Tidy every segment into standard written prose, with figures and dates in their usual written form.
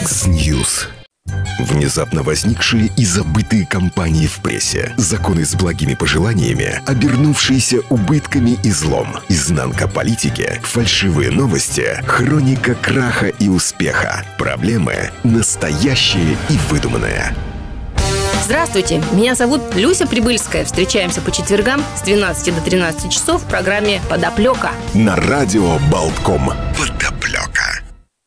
X-News. Внезапно возникшие и забытые кампании в прессе. Законы с благими пожеланиями, обернувшиеся убытками и злом. Изнанка политики, фальшивые новости, хроника краха и успеха. Проблемы настоящие и выдуманные. Здравствуйте, меня зовут Люся Прибыльская. Встречаемся по четвергам с 12 до 13 часов в программе «Подоплека». На радио Болтком. Подоплека.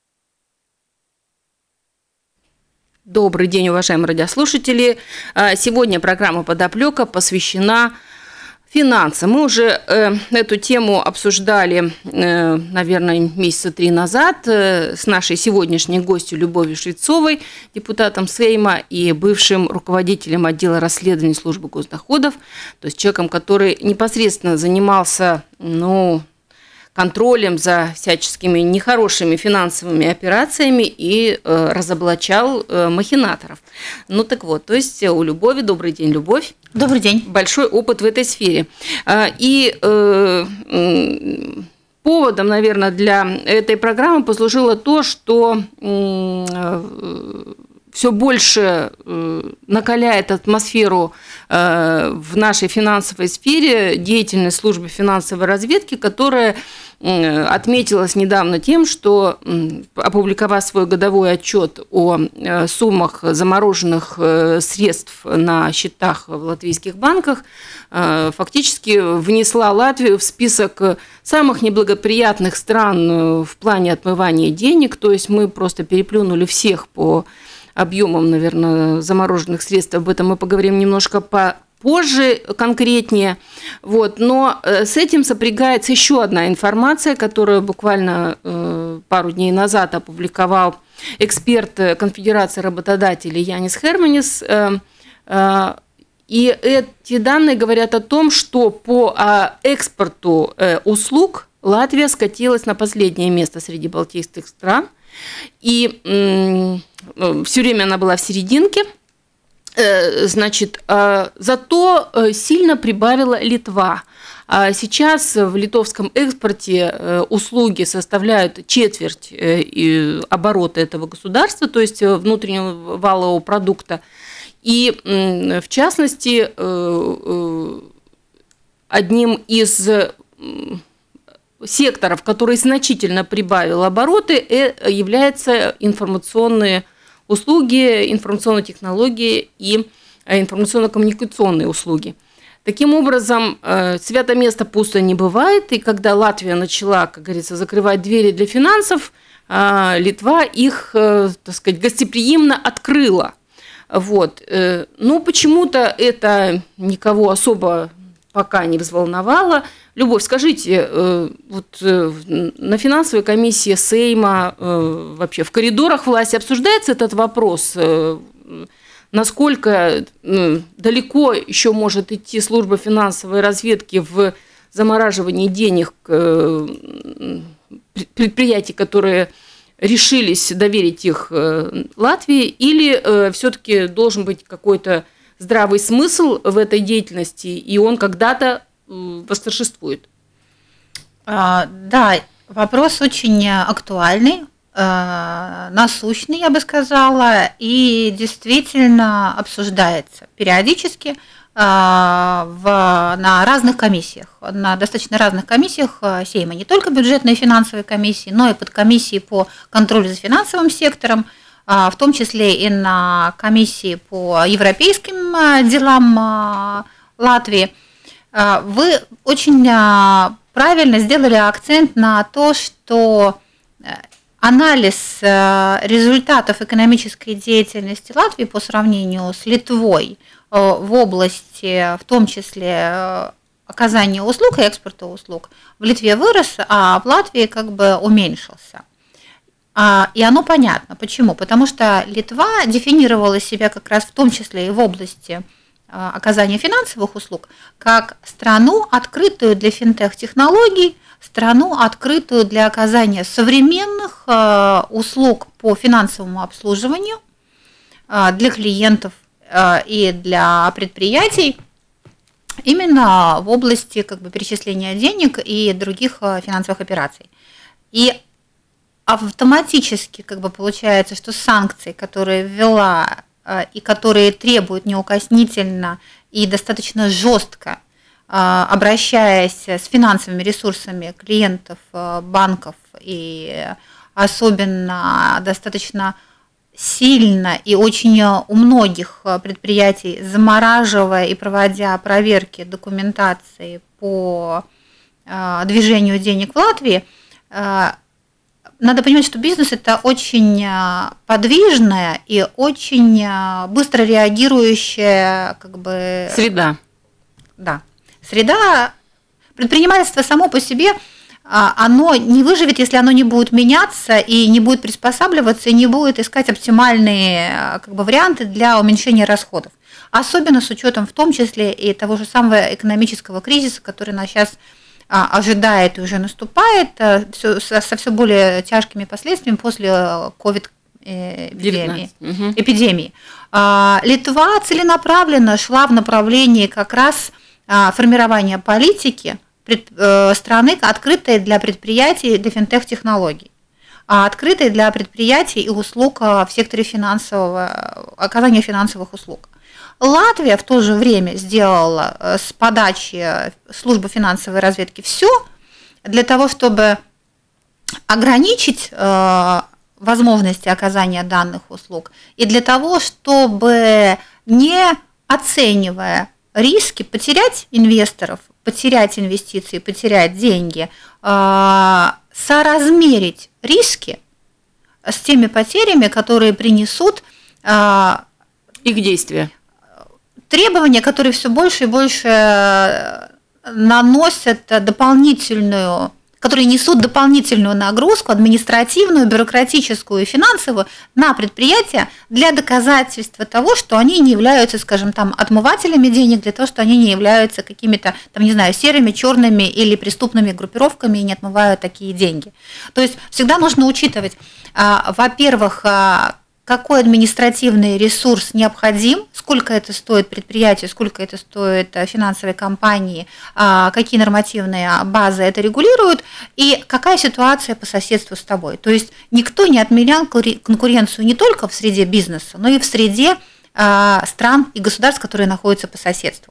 Добрый день, уважаемые радиослушатели. Сегодня программа «Подоплека» посвящена финансам. Мы уже эту тему обсуждали, наверное, месяца 3 назад с нашей сегодняшней гостью Любовью Швецовой, депутатом Сейма и бывшим руководителем отдела расследований службы госдоходов, то есть человеком, который непосредственно занимался, контролем за всяческими нехорошими финансовыми операциями и разоблачал махинаторов. Так вот, то есть у Любови, добрый день, Любовь. Добрый день. Большой опыт в этой сфере. И поводом, наверное, для этой программы послужило то, что все больше накаляет атмосферу в нашей финансовой сфере деятельность службы финансовой разведки, которая отметилась недавно тем, что, опубликовав свой годовой отчет о суммах замороженных средств на счетах в латвийских банках, фактически внесла Латвию в список самых неблагоприятных стран в плане отмывания денег, то есть мы просто переплюнули всех по объемам, наверное, замороженных средств. Об этом мы поговорим немножко позже, конкретнее. Но с этим сопрягается еще одна информация, которую буквально пару дней назад опубликовал эксперт Конфедерации работодателей Янис Херманис. И эти данные говорят о том, что по экспорту услуг Латвия скатилась на последнее место среди балтийских стран. И все время она была в серединке. Зато сильно прибавила Литва. Сейчас в литовском экспорте услуги составляют четверть оборота этого государства, то есть внутреннего валового продукта. И, в частности, одним из секторов, который значительно прибавил обороты, являются информационные услуги, информационные технологии и информационно-коммуникационные услуги. Таким образом, свято место пусто не бывает, и когда Латвия начала, как говорится, закрывать двери для финансов, Литва их, гостеприимно открыла. Но почему-то это никого особо пока не взволновало. Любовь, скажите, на финансовой комиссии Сейма, вообще в коридорах власти обсуждается этот вопрос? Насколько далеко еще может идти служба финансовой разведки в замораживании денег предприятий, которые решились доверить их Латвии, или все-таки должен быть какой-то здравый смысл в этой деятельности, и он когда-то восторжествует? Да, вопрос очень актуальный, насущный, я бы сказала, и действительно обсуждается периодически на разных комиссиях, на достаточно разных комиссиях Сейма, не только бюджетной и финансовой комиссии, но и подкомиссии по контролю за финансовым сектором, в том числе и на комиссии по европейским делам Латвии. Вы очень правильно сделали акцент на то, что анализ результатов экономической деятельности Латвии по сравнению с Литвой в области, в том числе оказания услуг и экспорта услуг, в Литве вырос, а в Латвии уменьшился. И оно понятно. Почему? Потому что Литва дефинировала себя как раз в том числе и в области оказания финансовых услуг как страну, открытую для финтех-технологий, страну, открытую для оказания современных услуг по финансовому обслуживанию для клиентов и для предприятий именно в области перечисления денег и других финансовых операций. И автоматически как бы получается, что санкции, которые ввела и которые требуют неукоснительно и достаточно жестко, обращаясь с финансовыми ресурсами клиентов банков и особенно достаточно сильно и очень у многих предприятий замораживая и проводя проверки документации по движению денег в Латвии, надо понимать, что бизнес – это очень подвижная и очень быстро реагирующая как бы… Среда. Да. Среда, предпринимательство само по себе, оно не выживет, если оно не будет меняться и не будет приспосабливаться, и не будет искать оптимальные как бы, варианты для уменьшения расходов. Особенно с учетом в том числе и того же самого экономического кризиса, который нас сейчас ожидает и уже наступает со все более тяжкими последствиями после ковид-эпидемии. Литва целенаправленно шла в направлении как раз формирования политики страны, открытой для предприятий, для финтех-технологий, открытой для предприятий и услуг в секторе оказания финансовых услуг. Латвия в то же время сделала с подачи службы финансовой разведки все для того, чтобы ограничить возможности оказания данных услуг и для того, чтобы, не оценивая риски, потерять инвесторов, потерять инвестиции, потерять деньги, соразмерить риски с теми потерями, которые принесут их действия. Требования, которые все больше и больше наносят дополнительную, которые несут дополнительную нагрузку административную, бюрократическую и финансовую на предприятия для доказательства того, что они не являются, скажем, там, отмывателями денег, для того, что они не являются какими-то, там, не знаю, серыми, черными или преступными группировками и не отмывают такие деньги. То есть всегда нужно учитывать, во-первых, какой административный ресурс необходим, сколько это стоит предприятию, сколько это стоит финансовой компании, какие нормативные базы это регулируют, и какая ситуация по соседству с тобой. То есть никто не отменял конкуренцию не только в среде бизнеса, но и в среде стран и государств, которые находятся по соседству.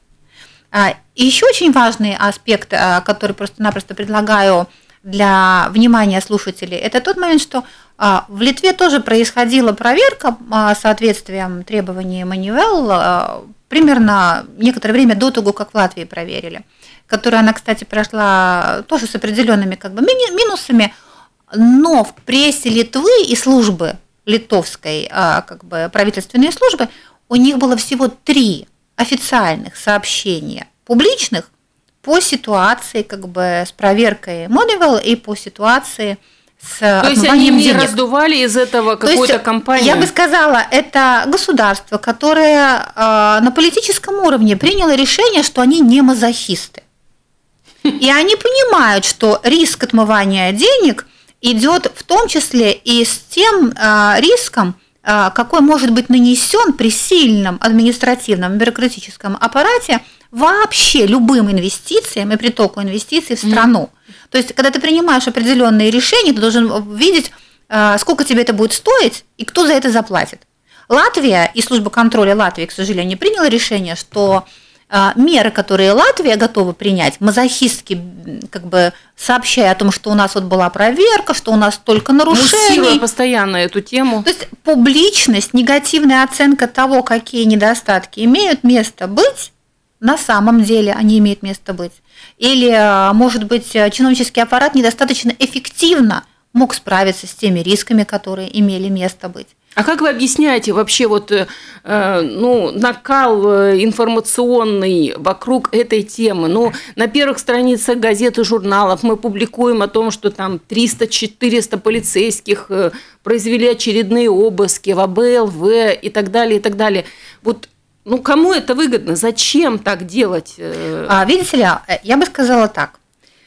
И еще очень важный аспект, который просто-напросто предлагаю для внимания слушателей, это тот момент, что в Литве тоже происходила проверка соответствием требованиям Манивел примерно некоторое время до того, как в Латвии проверили, которая она, кстати, прошла тоже с определенными как бы минусами, но в прессе Литвы и службы литовской как бы правительственной службы у них было всего 3 официальных сообщения публичных по ситуации как бы с проверкой Moneyval и по ситуации с отмыванием денег. То есть они не раздували из этого какую-то компанию? Я бы сказала, это государство, которое на политическом уровне приняло решение, что они не мазохисты. И они понимают, что риск отмывания денег идет в том числе и с тем риском, какой может быть нанесен при сильном административном бюрократическом аппарате вообще любым инвестициям и притоку инвестиций в страну. То есть, когда ты принимаешь определенные решения, ты должен видеть, сколько тебе это будет стоить и кто за это заплатит. Латвия и служба контроля Латвии, к сожалению, приняла решение, что меры, которые Латвия готова принять, мазохистски как бы сообщая о том, что у нас вот была проверка, что у нас столько нарушений. Муссируя постоянно эту тему. То есть публичность, негативная оценка того, какие недостатки имеют место быть, на самом деле они имеют место быть. Или, может быть, чиновнический аппарат недостаточно эффективно мог справиться с теми рисками, которые имели место быть. А как вы объясняете вообще вот, накал информационный вокруг этой темы? Ну, на первых страницах газет и журналов мы публикуем о том, что там 300-400 полицейских произвели очередные обыски в АБЛВ и так далее, и так далее. Вот, кому это выгодно? Зачем так делать? Видите ли, я бы сказала так.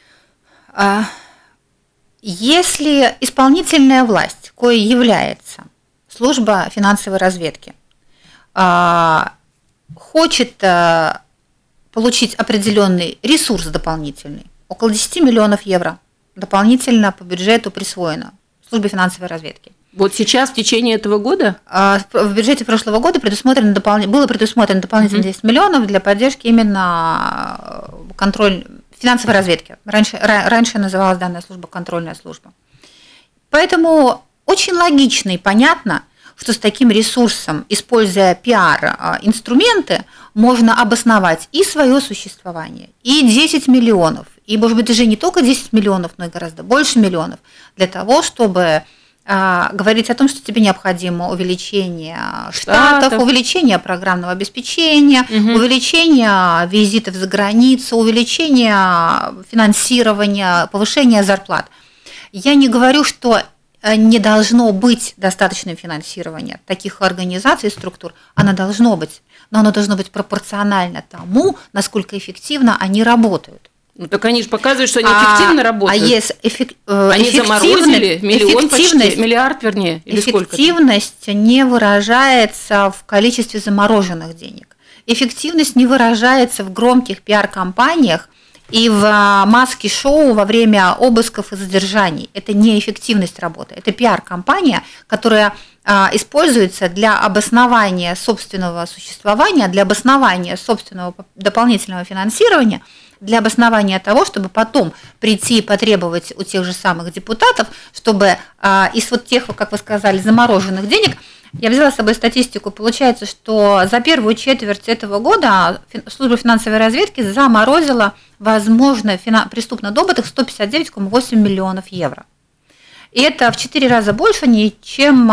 Если исполнительная власть, коей является служба финансовой разведки, хочет получить определенный ресурс дополнительный, около 10 миллионов евро дополнительно по бюджету присвоено службы финансовой разведки. Вот сейчас, в течение этого года? В бюджете прошлого года было предусмотрено дополнительно 10 миллионов для поддержки именно финансовой разведки. Раньше называлась данная служба контрольная служба. Поэтому очень логично и понятно, что с таким ресурсом, используя пиар-инструменты, можно обосновать и свое существование, и 10 миллионов, и, может быть, даже не только 10 миллионов, но и гораздо больше миллионов, для того, чтобы говорить о том, что тебе необходимо увеличение штатов, увеличение программного обеспечения, увеличение визитов за границу, увеличение финансирования, повышение зарплат. Я не говорю, что не должно быть достаточного финансирования таких организаций и структур. Оно должно быть, но оно должно быть пропорционально тому, насколько эффективно они работают. Ну, так они же показывают, что они эффективно работают. Они заморозили миллион почти, миллиард, вернее, или сколько? Эффективность не выражается в количестве замороженных денег. Эффективность не выражается в громких пиар-компаниях и в маски-шоу во время обысков и задержаний. Это не эффективность работы, это пиар-компания, которая используется для обоснования собственного существования, для обоснования собственного дополнительного финансирования, для обоснования того, чтобы потом прийти и потребовать у тех же самых депутатов, чтобы из вот тех, как вы сказали, замороженных денег, я взяла с собой статистику, получается, что за первую четверть этого года служба финансовой разведки заморозила, возможно, преступно добытых 159,8 миллионов евро. И это в 4 раза больше, чем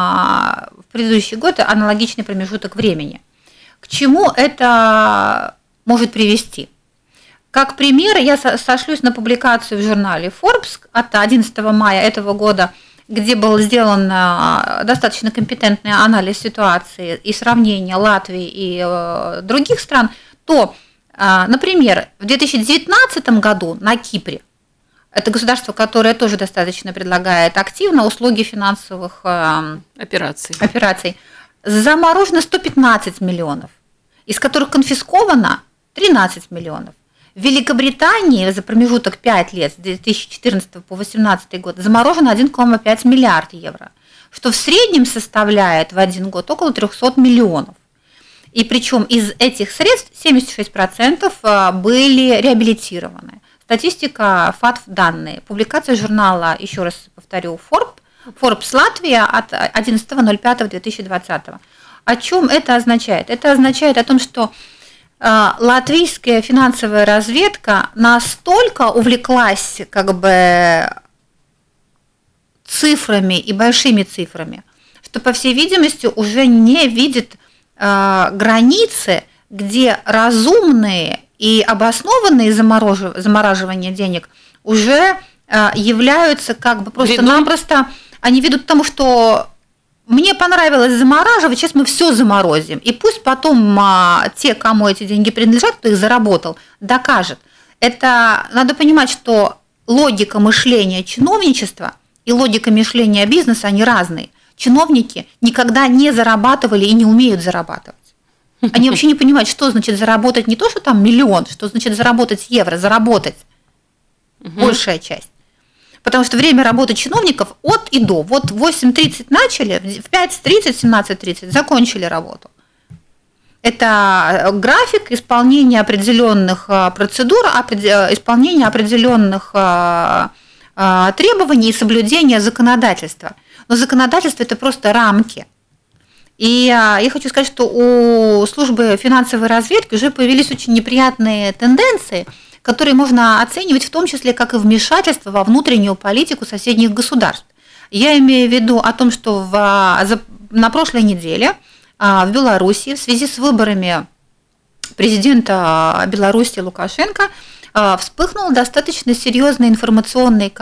в предыдущий год аналогичный промежуток времени. К чему это может привести? Как пример, я сошлюсь на публикацию в журнале Forbes от 11 мая этого года, где был сделан достаточно компетентный анализ ситуации и сравнение Латвии и других стран, то, например, в 2019 году на Кипре, это государство, которое тоже достаточно предлагает активно услуги финансовых операций, заморожено 115 миллионов, из которых конфисковано 13 миллионов. В Великобритании за промежуток 5 лет, с 2014 по 2018 год, заморожено 1,5 миллиарда евро, что в среднем составляет в один год около 300 миллионов. И причем из этих средств 76% были реабилитированы. Статистика, данные, публикация журнала, еще раз повторю, Forbes Латвия от 11.05.2020. О чем это означает? Это означает о том, что латвийская финансовая разведка настолько увлеклась цифрами и большими цифрами, что, по всей видимости, уже не видит границы, где разумные и обоснованные замораживания денег уже являются просто-напросто, они ведут к тому, что мне понравилось замораживать, сейчас мы все заморозим. И пусть потом те, кому эти деньги принадлежат, кто их заработал, докажет. Это надо понимать, что логика мышления чиновничества и логика мышления бизнеса, они разные. Чиновники никогда не зарабатывали и не умеют зарабатывать. Они вообще не понимают, что значит заработать не то, что там миллион, что значит заработать евро, заработать. Большая часть. Потому что время работы чиновников от и до. Вот в 8:30 начали, в 5:30, 17:30 закончили работу. Это график исполнения определенных процедур, исполнения определенных требований и соблюдения законодательства. Но законодательство – это просто рамки. И я хочу сказать, что у службы финансовой разведки уже появились очень неприятные тенденции, которые можно оценивать в том числе как и вмешательство во внутреннюю политику соседних государств. Я имею в виду о том, что на прошлой неделе в Беларуси в связи с выборами президента Беларуси Лукашенко вспыхнул достаточно серьезный информационный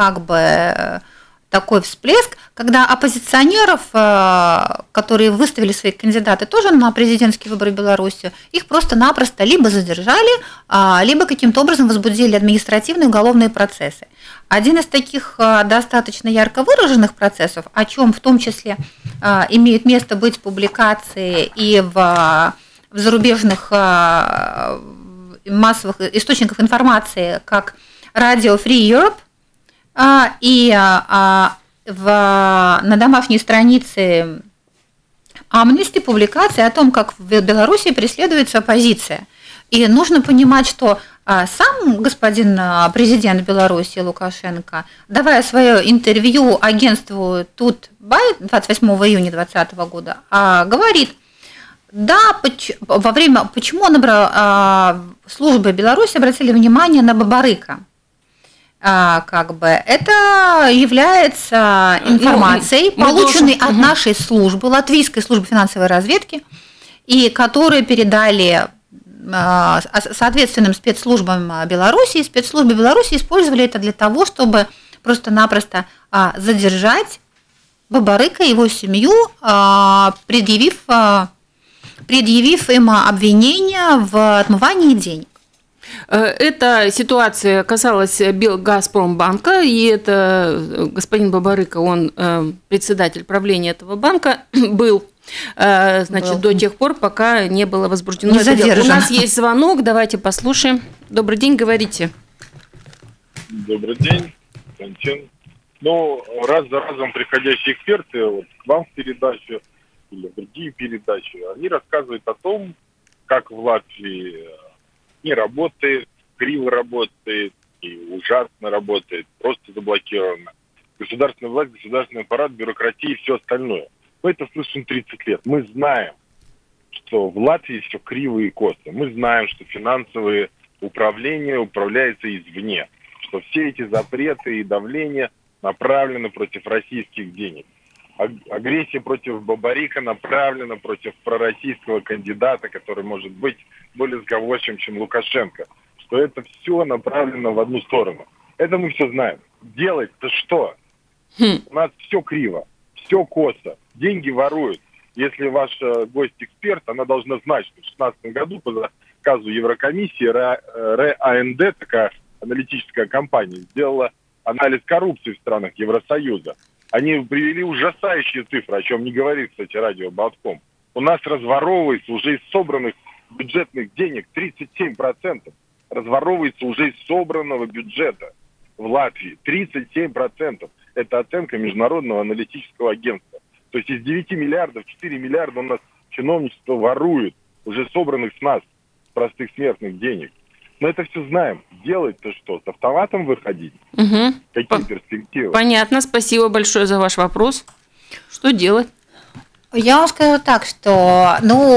такой всплеск, когда оппозиционеров, которые выставили свои кандидаты тоже на президентские выборы в Беларуси, их просто-напросто либо задержали, либо каким-то образом возбудили административные и уголовные процессы. Один из таких достаточно ярко выраженных процессов, о чем в том числе имеют место быть публикации и в зарубежных массовых источниках информации, как Radio Free Europe, и на домашней странице Amnesty публикация о том, как в Беларуси преследуется оппозиция. И нужно понимать, что сам господин президент Беларуси Лукашенко, давая свое интервью агентству Тутбай 28 июня 2020 года, говорит, да, почему службы Беларуси обратили внимание на Бабарыка. Это является информацией, полученной от нашей службы, Латвийской службы финансовой разведки, и которые передали соответственным спецслужбам Беларуси. Спецслужбы Беларуси использовали это для того, чтобы просто-напросто задержать Бабарыка и его семью, предъявив им обвинения в отмывании денег. Эта ситуация касалась Белгазпромбанка, и это господин Бабарыка, он председатель правления этого банка был, до тех пор, пока не было возбуждено это дело. У нас есть звонок, давайте послушаем. Добрый день, говорите. Добрый день, Константин. Раз за разом приходящие эксперты к вам в передачу или в другие передачи, они рассказывают о том, как в Латвии не работает, криво работает и ужасно работает, просто заблокировано. Государственная власть, государственный аппарат, бюрократия и все остальное. Мы это слышим 30 лет. Мы знаем, что в Латвии все криво и косо. Мы знаем, что финансовое управление управляется извне, что все эти запреты и давление направлены против российских денег. Агрессия против Бабарика направлена против пророссийского кандидата, который может быть более сговорчивым, чем Лукашенко. Что это все направлено в одну сторону. Это мы все знаем. Делать-то что? У нас все криво, все косо. Деньги воруют. Если ваш гость-эксперт, она должна знать, что в 2016 году по заказу Еврокомиссии РАНД, такая аналитическая компания, сделала анализ коррупции в странах Евросоюза. Они привели ужасающие цифры, о чем не говорит, кстати, радио Болтком. У нас разворовывается уже из собранных бюджетных денег 37%. Разворовывается уже из собранного бюджета в Латвии. 37%. Это оценка Международного аналитического агентства. То есть из 9 миллиардов 4 миллиарда у нас чиновничество ворует уже собранных с нас, простых смертных денег. Мы это все знаем. Делать-то что? С автоматом выходить? Угу. Какие перспективы? Понятно. Спасибо большое за ваш вопрос. Что делать? Я вам скажу так, что,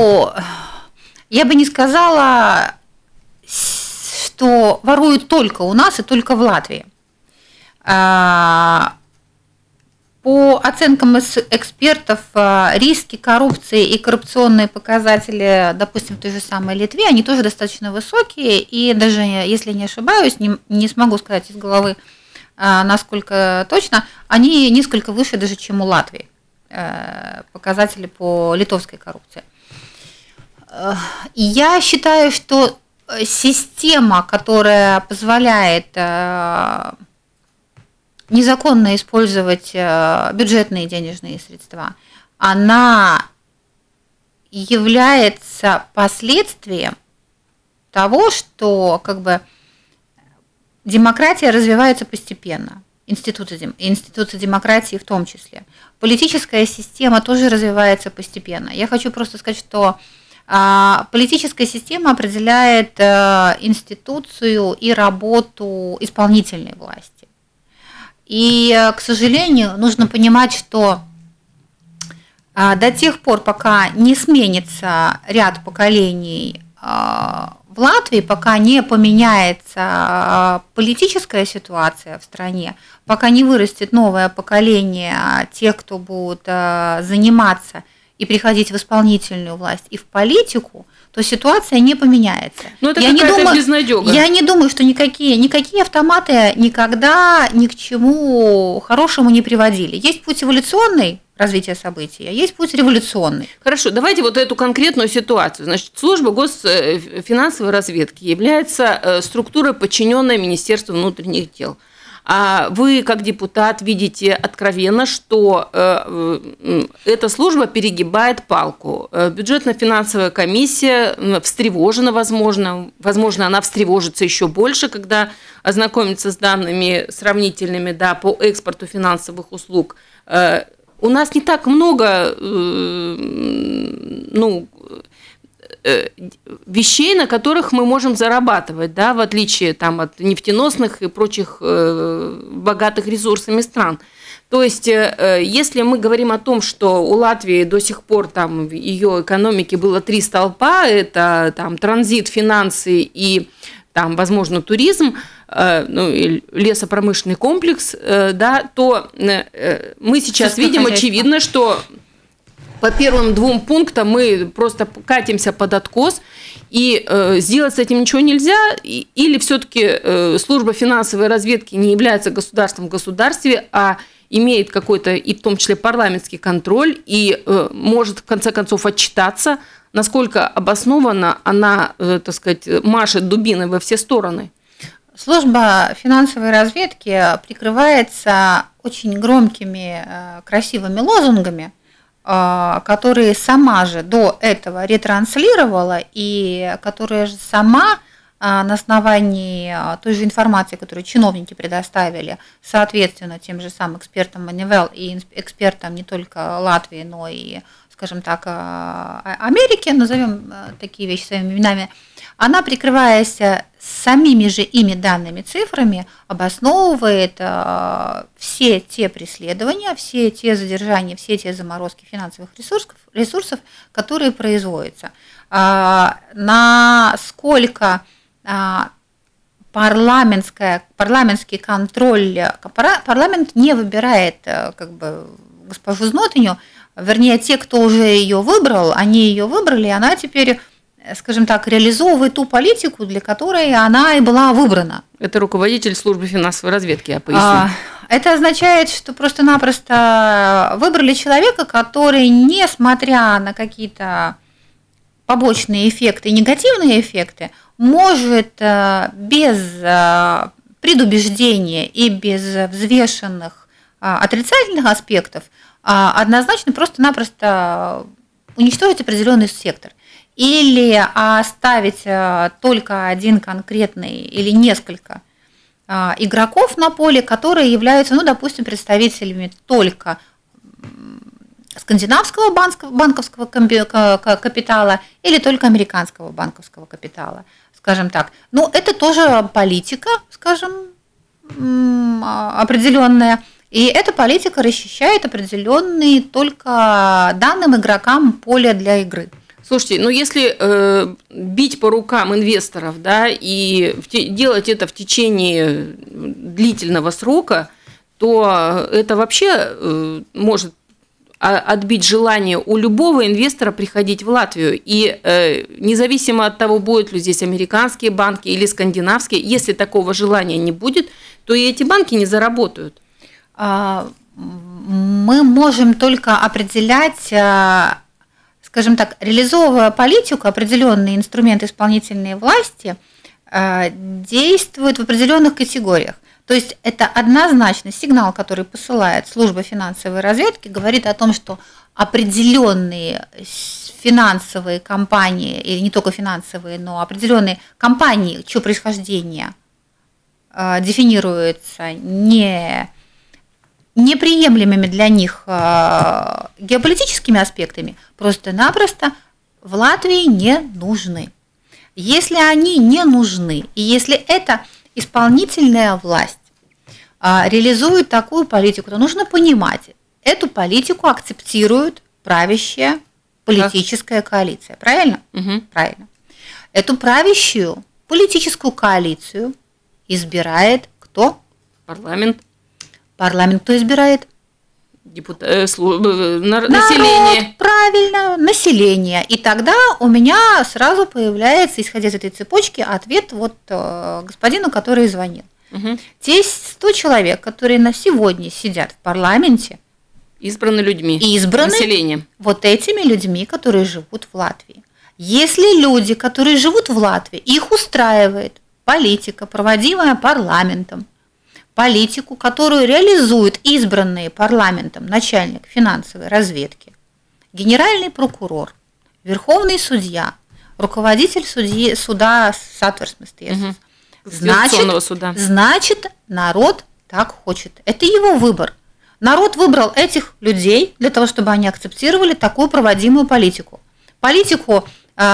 я бы не сказала, что воруют только у нас и только в Латвии. По оценкам экспертов, риски коррупции и коррупционные показатели, допустим, в той же самой Литве, они тоже достаточно высокие, и даже, если не ошибаюсь, не смогу сказать из головы, насколько точно, они несколько выше даже, чем у Латвии, показатели по литовской коррупции. Я считаю, что система, которая позволяет незаконно использовать бюджетные денежные средства, она является последствием того, что демократия развивается постепенно, институты демократии в том числе. Политическая система тоже развивается постепенно. Я хочу просто сказать, что политическая система определяет институцию и работу исполнительной власти. И, к сожалению, нужно понимать, что до тех пор, пока не сменится ряд поколений в Латвии, пока не поменяется политическая ситуация в стране, пока не вырастет новое поколение тех, кто будут заниматься и приходить в исполнительную власть и в политику, то ситуация не поменяется. Но это какая-то безнадёга. Я не думаю, что никакие автоматы никогда ни к чему хорошему не приводили. Есть путь эволюционный развития событий, а есть путь революционный. Хорошо, давайте вот эту конкретную ситуацию. Значит, служба госфинансовой разведки является структурой, подчиненной Министерству внутренних дел. А вы, как депутат, видите откровенно, что эта служба перегибает палку. Бюджетно-финансовая комиссия встревожена, возможно, она встревожится еще больше, когда ознакомится с данными сравнительными, да, по экспорту финансовых услуг. У нас не так много, вещей, на которых мы можем зарабатывать, да, в отличие там, от нефтеносных и прочих богатых ресурсами стран. То есть, если мы говорим о том, что у Латвии до сих пор там, в ее экономике было 3 столпа, это там, транзит, финансы и, там, возможно, туризм, и лесопромышленный комплекс, да, то мы сейчас видим очевидно, что по первым 2 пунктам мы просто катимся под откос, и сделать с этим ничего нельзя, или все-таки служба финансовой разведки не является государством в государстве, а имеет какой-то, и в том числе парламентский контроль, и может в конце концов отчитаться, насколько обоснованно она, так сказать, машет дубиной во все стороны. Служба финансовой разведки прикрывается очень громкими, красивыми лозунгами, которые сама же до этого ретранслировала, и которая же сама на основании той же информации, которую чиновники предоставили, соответственно, тем же самым экспертам Манивел и экспертам не только Латвии, но и, скажем так, Америки, назовем такие вещи своими именами, она, прикрываясь самими же ими данными цифрами, обосновывает все те преследования, все те задержания, все те заморозки финансовых ресурсов, которые производятся. Насколько парламентский контроль, парламент не выбирает как бы госпожу Знотыню, вернее, те, кто уже ее выбрал, они ее выбрали, и она теперь, скажем так, реализовывает ту политику, для которой она и была выбрана. Это руководитель службы финансовой разведки, я поясню. Это означает, что просто-напросто выбрали человека, который, несмотря на какие-то побочные эффекты, негативные эффекты, может без предубеждения и без взвешенных отрицательных аспектов однозначно просто-напросто уничтожить определенный сектор. Или оставить только один конкретный или несколько игроков на поле, которые являются, допустим, представителями только скандинавского банковского капитала или только американского банковского капитала, скажем так. Но это тоже политика, скажем, определенная, и эта политика расчищает определенные только данным игрокам поле для игры. Слушайте, если бить по рукам инвесторов, да, и делать это в течение длительного срока, то это вообще может отбить желание у любого инвестора приходить в Латвию. И независимо от того, будут ли здесь американские банки или скандинавские, если такого желания не будет, то и эти банки не заработают. Мы можем только определять, скажем так, реализовывая политику, определенные инструменты исполнительной власти действуют в определенных категориях. То есть это однозначно сигнал, который посылает служба финансовой разведки, говорит о том, что определенные финансовые компании, или не только финансовые, но определенные компании, чье происхождение дефинируется неприемлемыми для них геополитическими аспектами, просто-напросто в Латвии не нужны. Если они не нужны, и если это исполнительная власть реализует такую политику, то нужно понимать, эту политику акцептирует правящая политическая коалиция. Правильно? Угу. Правильно. Эту правящую политическую коалицию избирает кто? Парламент. Парламент кто избирает? Население. Народ, правильно, население. И тогда у меня сразу появляется, исходя из этой цепочки, ответ господину, который звонил. Угу. Те 100 человек, которые на сегодня сидят в парламенте, избраны людьми, избраны населением. Вот этими людьми, которые живут в Латвии. Если люди, которые живут в Латвии, их устраивает политика, проводимая парламентом, политику, которую реализуют избранные парламентом начальник финансовой разведки, генеральный прокурор, верховный судья, руководитель суда Сатверсместесс. Значит, народ так хочет. Это его выбор. Народ выбрал этих людей для того, чтобы они акцептировали такую проводимую политику. Политику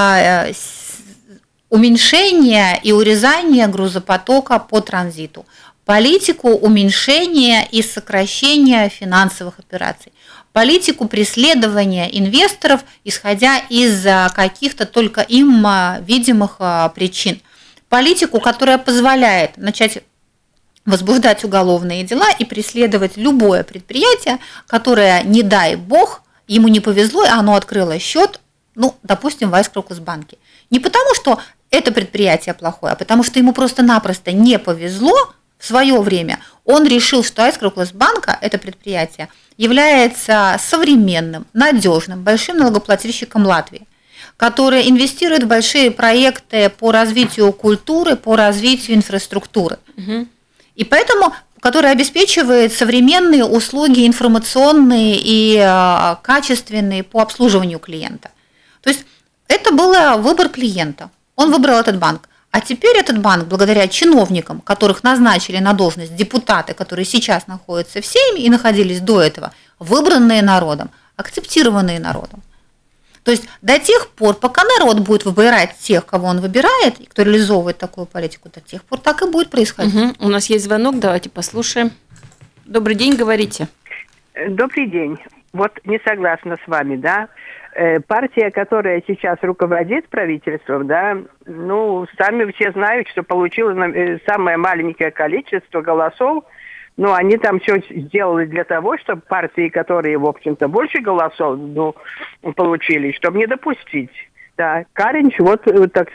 уменьшения и урезания грузопотока по транзиту. Политику уменьшения и сокращения финансовых операций. Политику преследования инвесторов, исходя из каких-то только им видимых причин. Политику, которая позволяет начать возбуждать уголовные дела и преследовать любое предприятие, которое, не дай бог, ему не повезло, и оно открыло счет, допустим, в Айскрокласбанке. Не потому, что это предприятие плохое, а потому что ему просто-напросто не повезло в свое время. Он решил, что Айскрокласбанка, это предприятие, является современным, надежным, большим налогоплательщиком Латвии, которое инвестирует в большие проекты по развитию культуры, по развитию инфраструктуры. И поэтому, который обеспечивает современные услуги информационные и качественные по обслуживанию клиента. То есть это был выбор клиента. Он выбрал этот банк. А теперь этот банк, благодаря чиновникам, которых назначили на должность депутаты, которые сейчас находятся в Сейме и находились до этого, выбранные народом, акцептированные народом. То есть до тех пор, пока народ будет выбирать тех, кого он выбирает, и кто реализовывает такую политику, до тех пор так и будет происходить. У нас есть звонок, давайте послушаем. Добрый день, говорите. Добрый день. Вот не согласна с вами, да. Партия, которая сейчас руководит правительством, да, сами все знают, что получила самое маленькое количество голосов. Они там все сделали для того, чтобы партии, которые, в общем-то, больше голосов получили, чтобы не допустить. Да, Каринч, так,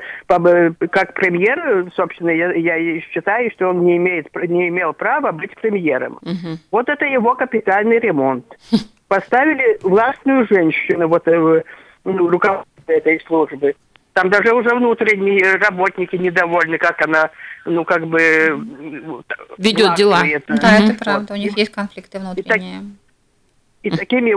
как премьер, собственно, я считаю, что он не имел права быть премьером. Вот это его капитальный ремонт. Поставили властную женщину, руководителя этой службы. Там даже уже внутренние работники недовольны, как она, ведет дела. Да, это правда, у них есть конфликты внутренние. И такими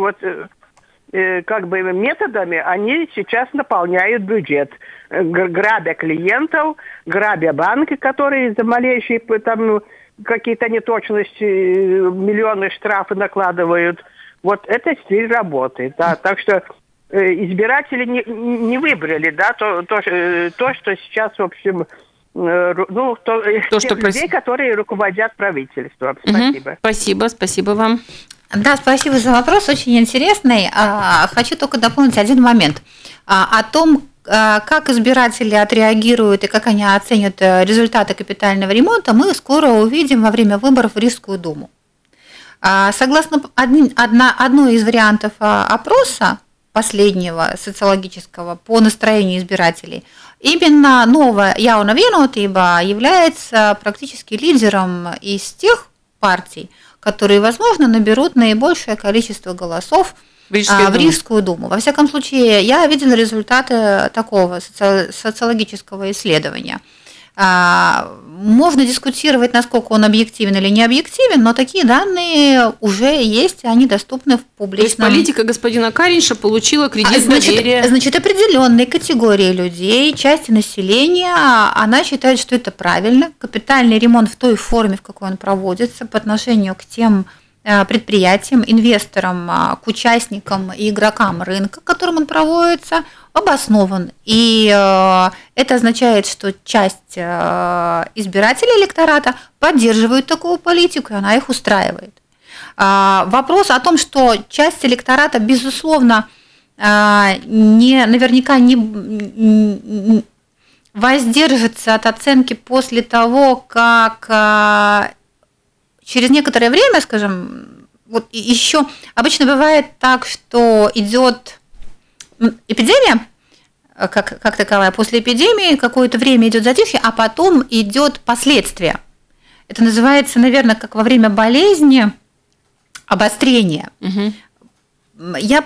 методами они сейчас наполняют бюджет, грабя клиентов, грабя банки, которые за малейшие какие-то неточности, миллионы штрафы накладывают. Вот это стиль работы, да, так что избиратели не выбрали, да, то, что сейчас, в общем, тех людей, которые руководят правительством. Спасибо. Спасибо вам. Да, спасибо за вопрос, очень интересный. Хочу только дополнить один момент. О том, как избиратели отреагируют и как они оценят результаты капитального ремонта, мы скоро увидим во время выборов в Рижскую думу. Согласно одной из вариантов опроса, последнего социологического по настроению избирателей, именно новая Jauna Vienotība является практически лидером из тех партий, которые, возможно, наберут наибольшее количество голосов в Рижскую думу. Во всяком случае, я видела результаты такого социологического исследования. Можно дискутировать, насколько он объективен или не объективен, но такие данные уже есть, они доступны в публичном... То есть политика господина Каринша получила кредит доверия. Значит, определенной категории людей, части населения, она считает, что это правильно. Капитальный ремонт в той форме, в какой он проводится, по отношению к тем предприятиям, инвесторам, к участникам и игрокам рынка, которым он проводится, обоснован. И это означает, что часть избирателей электората поддерживают такую политику, и она их устраивает. Вопрос о том, что часть электората, безусловно, наверняка не воздержится от оценки после того, как через некоторое время, скажем, вот еще обычно бывает так, что идет эпидемия, как таковая, после эпидемии какое-то время идет затишье, а потом идет последствия. Это называется, наверное, как во время болезни обострение. Я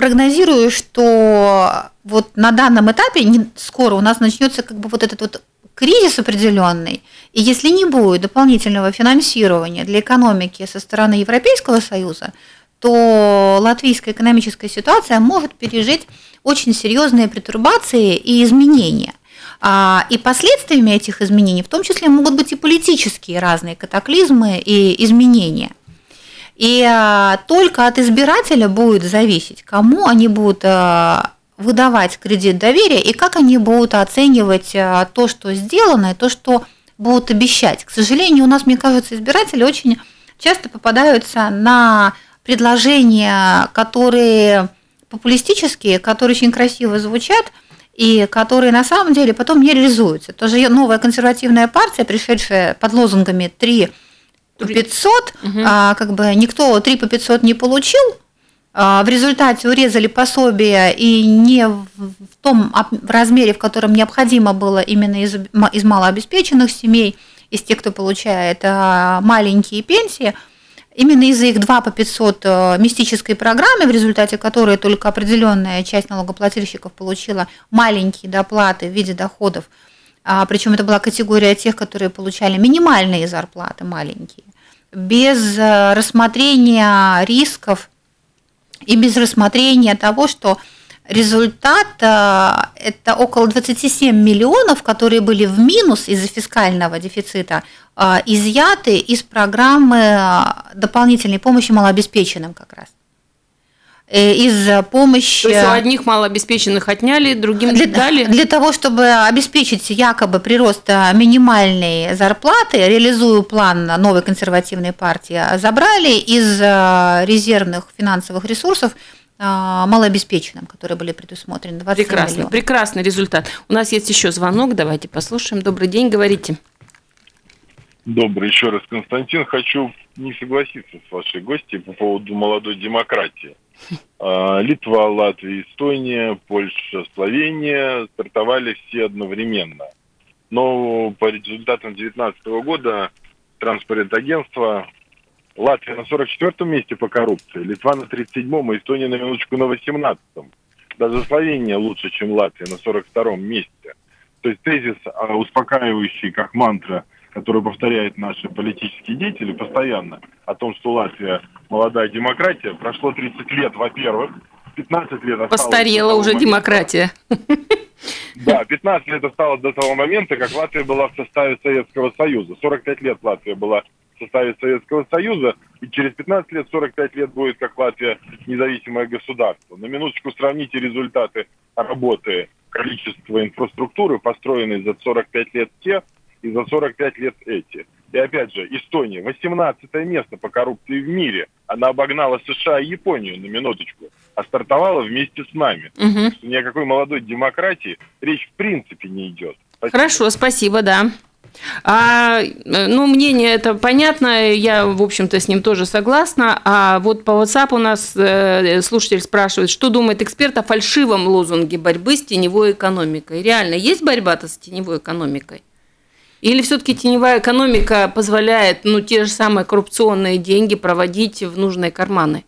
прогнозирую, что вот на данном этапе скоро у нас начнется как бы вот этот вот кризис определенный, и если не будет дополнительного финансирования для экономики со стороны Европейского Союза, то латвийская экономическая ситуация может пережить очень серьезные пертурбации и изменения. И последствиями этих изменений в том числе могут быть и политические разные катаклизмы и изменения. И только от избирателя будет зависеть, кому они будут выдавать кредит доверия и как они будут оценивать то, что сделано, и то, что будут обещать. К сожалению, у нас, мне кажется, избиратели очень часто попадаются на предложения, которые популистические, которые очень красиво звучат, и которые на самом деле потом не реализуются. Тоже новая консервативная партия, пришедшая под лозунгами 3 по 500, как бы никто 3 по 500 не получил, в результате урезали пособия и не в том размере, в котором необходимо было именно из малообеспеченных семей, из тех, кто получает маленькие пенсии. Именно из-за их 2 по 500 мистической программы, в результате которой только определенная часть налогоплательщиков получила маленькие доплаты в виде доходов, причем это была категория тех, которые получали минимальные зарплаты маленькие, без рассмотрения рисков и без рассмотрения того, что результат – это около 27 миллионов, которые были в минус из-за фискального дефицита, изъяты из программы дополнительной помощи малообеспеченным как раз. Из помощи... То есть у одних малообеспеченных отняли, другим дали? Для того, чтобы обеспечить якобы прирост минимальной зарплаты, реализуя план новой консервативной партии, забрали из резервных финансовых ресурсов малообеспеченным, которые были предусмотрены. Прекрасный результат. У нас есть еще звонок, давайте послушаем. Добрый день, говорите. Добрый еще раз, Константин. Хочу не согласиться с вашей гостьей по поводу молодой демократии. Литва, Латвия, Эстония, Польша, Словения стартовали все одновременно. Но по результатам 2019 года Транспарент-агентство Латвия на 44-м месте по коррупции, Литва на 37-м, а Эстония на минуточку на 18-м. Даже Словения лучше, чем Латвия, на 42-м месте. То есть тезис, успокаивающий как мантра, которую повторяют наши политические деятели постоянно, о том, что Латвия молодая демократия, прошло 30 лет, во-первых, 15 лет осталось... Постарела уже демократия. Да, 15 лет осталось до того момента, как Латвия была в составе Советского Союза. 45 лет Латвия была в составе Советского Союза, и через 15 лет, 45 лет будет, как Латвия, независимое государство. На минуточку сравните результаты работы, количество инфраструктуры, построенной за 45 лет те, и за 45 лет эти. И опять же, Эстония, 18 место по коррупции в мире. Она обогнала США и Японию, на минуточку, а стартовала вместе с нами. Что ни о какой молодой демократии речь в принципе не идет. Спасибо. Хорошо, спасибо, да. Мнение это понятно, я, в общем-то, с ним тоже согласна. А вот по WhatsApp у нас слушатель спрашивает, что думает эксперт о фальшивом лозунге борьбы с теневой экономикой. Реально, есть борьба-то с теневой экономикой? Или все-таки теневая экономика позволяет те же самые коррупционные деньги проводить в нужные карманы?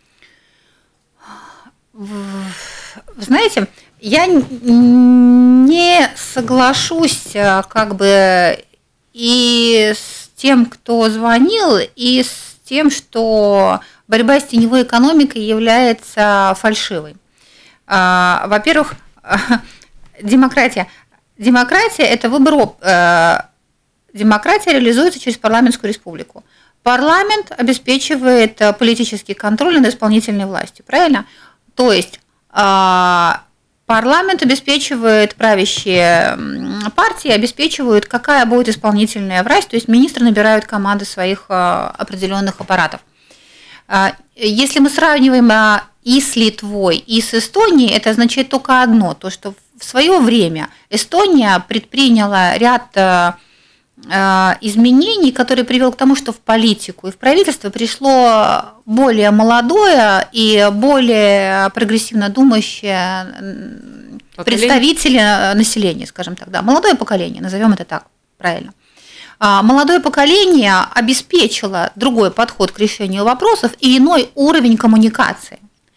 Вы знаете, я не соглашусь и с тем, кто звонил, и с тем, что борьба с теневой экономикой является фальшивой. Во-первых, демократия – это выбор. Демократия реализуется через парламентскую республику. Парламент обеспечивает политический контроль над исполнительной властью, правильно? То есть парламент обеспечивает, правящие партии обеспечивают, какая будет исполнительная власть, то есть министры набирают команды своих определенных аппаратов. Если мы сравниваем и с Литвой, и с Эстонией, это означает только одно, то что в свое время Эстония предприняла ряд изменений, которые привел к тому, что в политику и в правительство пришло более молодое и более прогрессивно думающее представители населения, скажем так, да, молодое поколение, назовем это так, правильно. Молодое поколение обеспечило другой подход к решению вопросов и иной уровень коммуникации.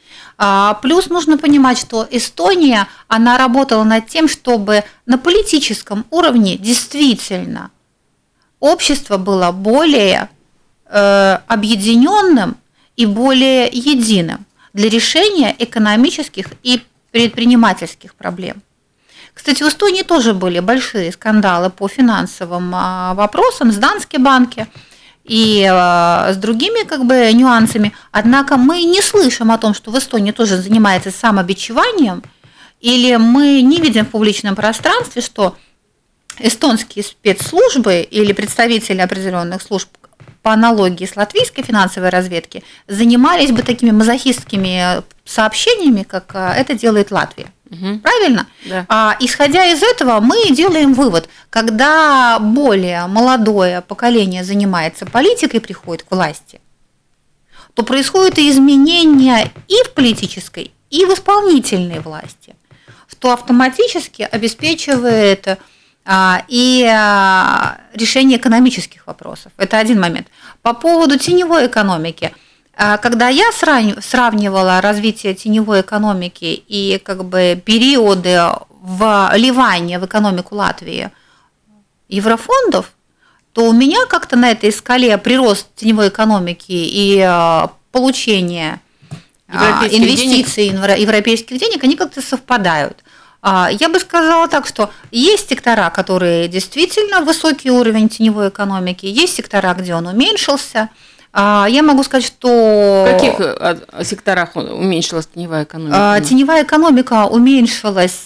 Плюс нужно понимать, что Эстония, она работала над тем, чтобы на политическом уровне действительно общество было более объединенным и более единым для решения экономических и предпринимательских проблем. Кстати, в Эстонии тоже были большие скандалы по финансовым вопросам с Danske Bank и с другими нюансами. Однако мы не слышим о том, что в Эстонии тоже занимается самобичеванием, или мы не видим в публичном пространстве, что эстонские спецслужбы или представители определенных служб по аналогии с латвийской финансовой разведки занимались бы такими мазохистскими сообщениями, как это делает Латвия. Правильно? Да. Исходя из этого, мы делаем вывод, когда более молодое поколение занимается политикой, приходит к власти, то происходят изменения и в политической, и в исполнительной власти, что автоматически обеспечивает и решение экономических вопросов. Это один момент. По поводу теневой экономики. Когда я сравнивала развитие теневой экономики и периоды вливания в экономику Латвии еврофондов, то у меня как-то на этой скале прирост теневой экономики и получение инвестиций европейских денег, они как-то совпадают. Я бы сказала так, что есть сектора, которые действительно высокий уровень теневой экономики, есть сектора, где он уменьшился. Я могу сказать, что… В каких секторах уменьшилась теневая экономика? Теневая экономика уменьшилась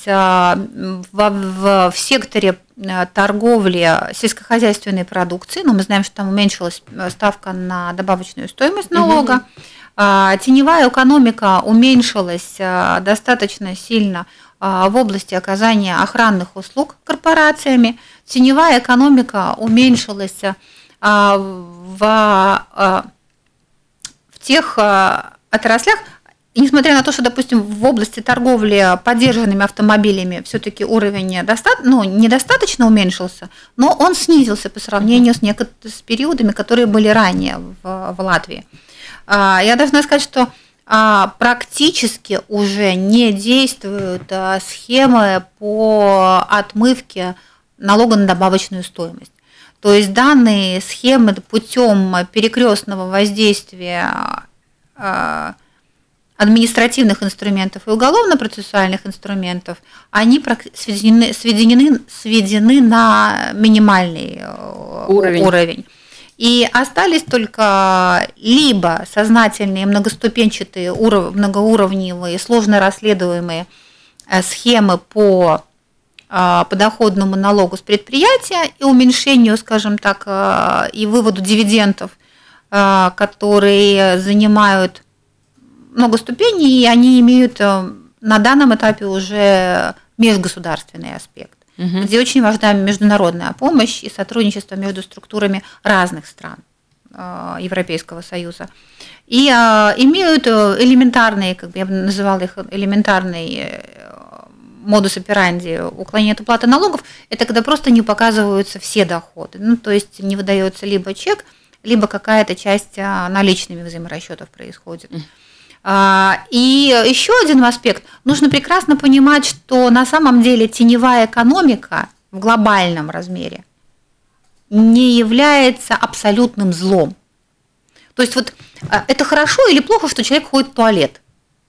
в секторе торговли сельскохозяйственной продукции, но мы знаем, что там уменьшилась ставка на добавочную стоимость налога. Теневая экономика уменьшилась достаточно сильно в области оказания охранных услуг корпорациями. Теневая экономика уменьшилась в тех отраслях, несмотря на то, что, допустим, в области торговли подержанными автомобилями все-таки уровень недостаточно уменьшился, но он снизился по сравнению с периодами, которые были ранее в Латвии. Я должна сказать, что практически уже не действуют схемы по отмывке налога на добавочную стоимость. То есть данные схемы путем перекрестного воздействия административных инструментов и уголовно-процессуальных инструментов, они сведены на минимальный уровень. И остались только либо сознательные многоступенчатые, многоуровневые, сложно расследуемые схемы по подоходному налогу с предприятия и уменьшению, скажем так, и выводу дивидендов, которые занимают много ступеней, и они имеют на данном этапе уже межгосударственный аспект, где очень важна международная помощь и сотрудничество между структурами разных стран Европейского Союза. И имеют элементарные, я бы называла их элементарные модус операнди уклонения от уплаты налогов, это когда просто не показываются все доходы. То есть не выдается либо чек, либо какая-то часть наличными взаиморасчетов происходит. И еще один аспект. Нужно прекрасно понимать, что на самом деле теневая экономика в глобальном размере не является абсолютным злом. То есть это хорошо или плохо, что человек ходит в туалет?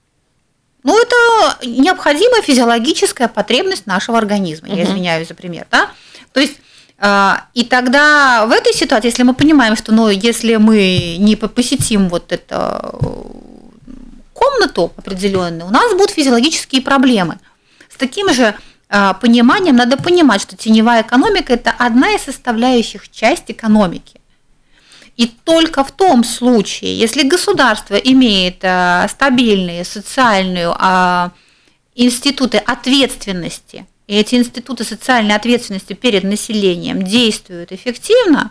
Это необходимая физиологическая потребность нашего организма. Я извиняюсь за пример. Да? То есть, и тогда в этой ситуации, если мы понимаем, что если мы не посетим эту комнату определенную, у нас будут физиологические проблемы. С таким же пониманием надо понимать, что теневая экономика – это одна из составляющих часть экономики. И только в том случае, если государство имеет стабильные социальные институты ответственности, и эти институты социальной ответственности перед населением действуют эффективно,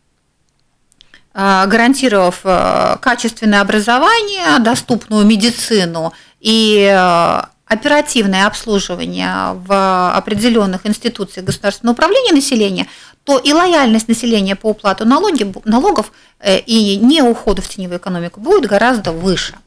гарантировав качественное образование, доступную медицину и оперативное обслуживание в определенных институциях государственного управления населения, то и лояльность населения по уплату налогов и не уходу в теневую экономику будет гораздо выше.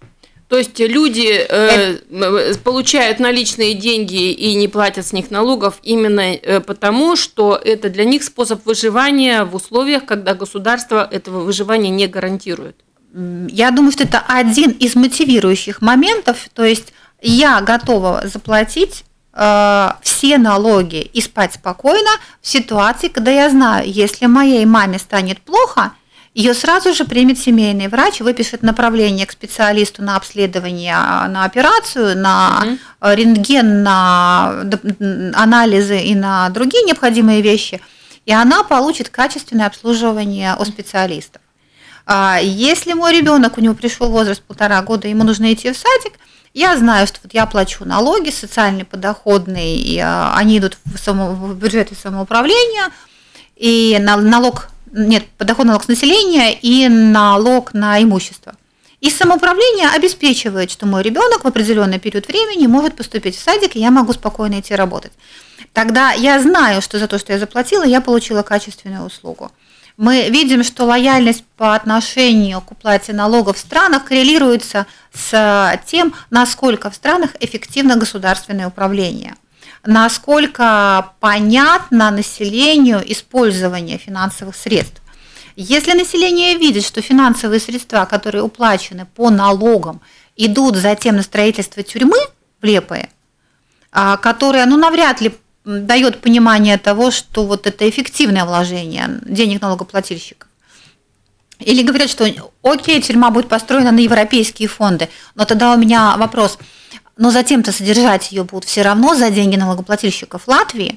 То есть люди получают наличные деньги и не платят с них налогов именно потому, что это для них способ выживания в условиях, когда государство этого выживания не гарантирует. Я думаю, что это один из мотивирующих моментов. То есть я готова заплатить все налоги и спать спокойно в ситуации, когда я знаю, если моей маме станет плохо, ее сразу же примет семейный врач, выпишет направление к специалисту на обследование, на операцию, на рентген, на анализы и на другие необходимые вещи, и она получит качественное обслуживание у специалистов. Если мой ребенок, у него пришел возраст 1,5 года, ему нужно идти в садик, я знаю, что вот я плачу налоги, социальные, подоходные, и они идут в бюджеты самоуправления, и подоходный налог с населения и налог на имущество. И самоуправление обеспечивает, что мой ребенок в определенный период времени может поступить в садик, и я могу спокойно идти работать. Тогда я знаю, что за то, что я заплатила, я получила качественную услугу. Мы видим, что лояльность по отношению к уплате налогов в странах коррелируется с тем, насколько в странах эффективно государственное управление, насколько понятно населению использование финансовых средств. Если население видит, что финансовые средства, которые уплачены по налогам, идут затем на строительство тюрьмы в Лепое, которая навряд ли дает понимание того, что вот это эффективное вложение денег налогоплательщиков. Или говорят, что окей, тюрьма будет построена на европейские фонды, но тогда у меня вопрос, но затем-то содержать ее будут все равно за деньги налогоплательщиков Латвии,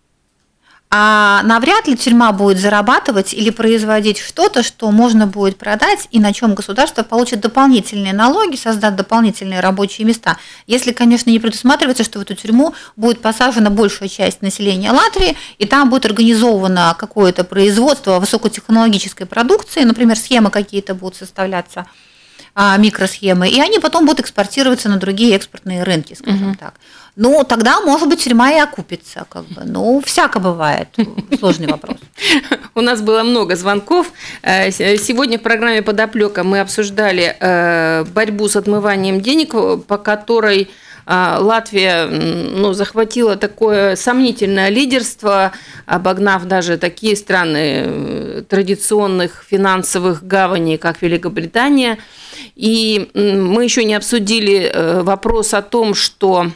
а навряд ли тюрьма будет зарабатывать или производить что-то, что можно будет продать и на чем государство получит дополнительные налоги, создаст дополнительные рабочие места. Если, конечно, не предусматривается, что в эту тюрьму будет посажена большая часть населения Латвии, и там будет организовано какое-то производство высокотехнологической продукции, например, схемы какие-то будут составляться, микросхемы, и они потом будут экспортироваться на другие экспортные рынки, скажем так. Ну, тогда, может быть, тюрьма и окупится, всяко бывает, сложный вопрос. У нас было много звонков. Сегодня в программе «Подоплека» мы обсуждали борьбу с отмыванием денег, по которой Латвия захватила такое сомнительное лидерство, обогнав даже такие страны традиционных финансовых гаваней, как Великобритания. И мы еще не обсудили вопрос о том, что,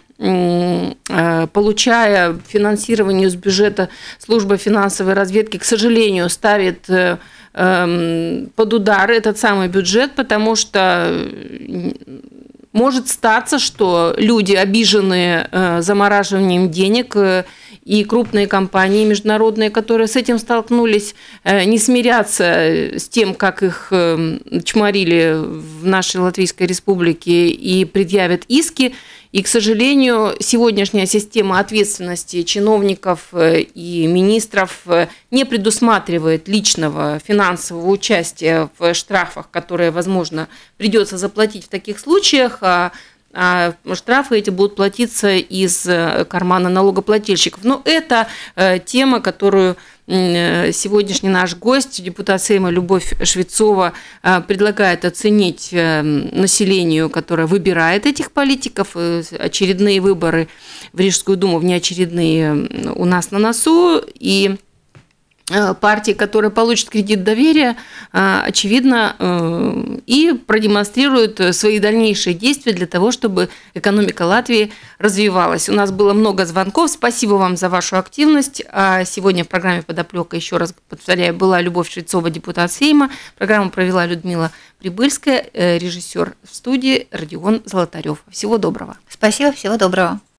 получая финансирование из бюджета, служба финансовой разведки, к сожалению, ставит под удар этот самый бюджет, потому что может статься, что люди, обиженные замораживанием денег, и крупные компании международные, которые с этим столкнулись, не смирятся с тем, как их чморили в нашей Латвийской Республике, и предъявят иски. И, к сожалению, сегодняшняя система ответственности чиновников и министров не предусматривает личного финансового участия в штрафах, которые, возможно, придется заплатить в таких случаях, а штрафы эти будут платиться из кармана налогоплательщиков. Но это тема, которую сегодняшний наш гость, депутат Сейма Любовь Швецова, предлагает оценить населению, которое выбирает этих политиков. Очередные выборы в Рижскую думу, внеочередные, у нас на носу, и партии, которая получит кредит доверия, очевидно, и продемонстрирует свои дальнейшие действия для того, чтобы экономика Латвии развивалась. У нас было много звонков. Спасибо вам за вашу активность. Сегодня в программе «Подоплека», еще раз повторяю, была Любовь Швецова, депутат Сейма. Программу провела Людмила Прибыльская, режиссер в студии Родион Золотарев. Всего доброго. Спасибо, всего доброго.